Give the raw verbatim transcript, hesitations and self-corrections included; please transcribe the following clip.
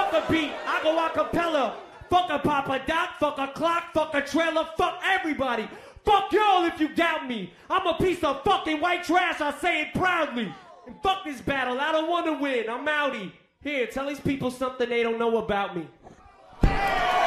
Fuck a beat, I go a cappella. Fuck a Papa Doc, fuck a clock, fuck a trailer, fuck everybody. Fuck y'all if you doubt me. I'm a piece of fucking white trash, I say it proudly. And fuck this battle, I don't want to win, I'm outie. Here, tell these people something they don't know about me.